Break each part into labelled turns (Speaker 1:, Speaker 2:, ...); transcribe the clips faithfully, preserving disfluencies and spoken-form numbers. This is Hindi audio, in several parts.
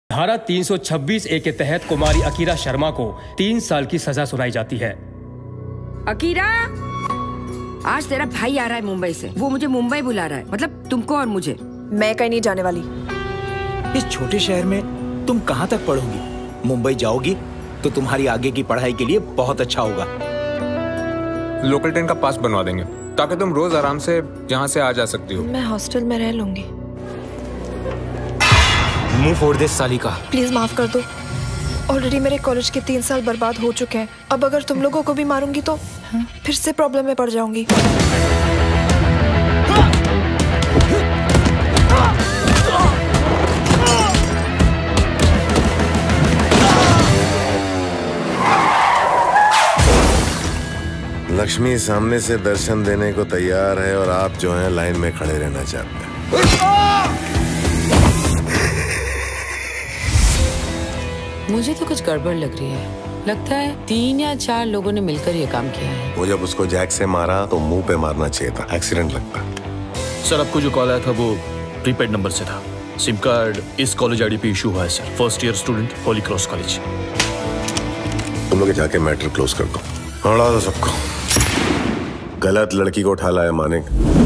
Speaker 1: धारा तीन सौ छब्बीस ए के तहत कुमारी अकीरा शर्मा को तीन साल की सजा सुनाई जाती है।
Speaker 2: अकीरा, आज तेरा भाई आ रहा है मुंबई से। वो मुझे मुंबई बुला रहा है, मतलब तुमको और मुझे।
Speaker 3: मैं कहीं नहीं जाने वाली।
Speaker 4: इस छोटे शहर में तुम कहाँ तक पढ़ोगी? मुंबई जाओगी तो तुम्हारी आगे की पढ़ाई के लिए बहुत अच्छा होगा।
Speaker 5: लोकल ट्रेन का पास बनवा देंगे ताकि तुम रोज आराम से यहाँ से आ जा सकती हो।
Speaker 3: मैं हॉस्टल में रह लूंगी।
Speaker 4: मुंह फोड़ दे साली का।
Speaker 3: प्लीज माफ कर दो। ऑलरेडी मेरे कॉलेज के तीन साल बर्बाद हो चुके हैं। अब अगर तुम लोगों को भी मारूंगी तो फिर से प्रॉब्लम में पड़ जाऊंगी।
Speaker 6: लक्ष्मी सामने से दर्शन देने को तैयार है और आप जो हैं लाइन में खड़े रहना चाहते हैं।
Speaker 7: मुझे तो कुछ गड़बड़ लग रही है। लगता है तीन या चार लोगों ने मिलकर ये काम किया है।
Speaker 6: वो जब उसको जैक से मारा तो मुंह पे मारना चाहिए था, एक्सीडेंट लगता।
Speaker 8: सर, आपको जो कॉल आया था वो प्रीपेड नंबर से था। सिम कार्ड इस कॉलेज आईडी पे इशू हुआ है sir. First year student, Holy Cross College.
Speaker 6: तुम लोग जाके मैटर क्लोज कर दो। हड़ा दो सबको। गलत लड़की को उठा लाया मानिक।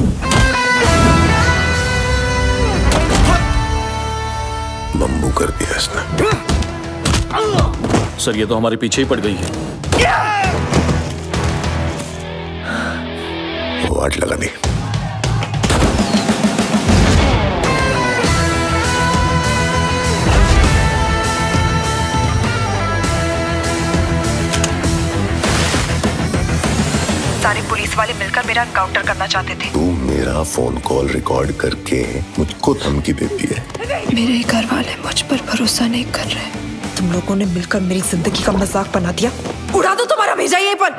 Speaker 6: बम्बू कर दिया इसने।
Speaker 8: सर, ये तो हमारे पीछे ही पड़ गई है।
Speaker 6: वाट लगा दी।
Speaker 3: सारे पुलिस वाले मिलकर मेरा एनकाउंटर करना चाहते थे।
Speaker 6: तू मेरा फोन कॉल रिकॉर्ड करके मुझको धमकी देती है।
Speaker 3: मेरे घर वाले मुझ पर भरोसा नहीं कर रहे। तुम लोगों ने मिलकर मेरी जिंदगी का मजाक बना दिया। उड़ा दो तुम्हारा भेजा ये पर।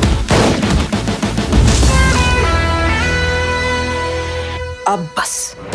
Speaker 3: अब बस।